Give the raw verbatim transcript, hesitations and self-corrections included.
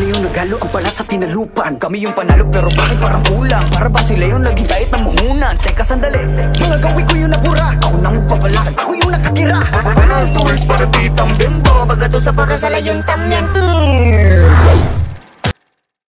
sila yung nagalo, ang palat sa tinalupan. Kami yung panalo pero bakit parang kulang? Para ba sila yung nagitait ng muhunan? Teka sandali, mga gawi ko yung nabura. Ako nang magpapalakad, ako yung nakatira. Panal tours para di tambembo, baga to sa para sa layon tamyan.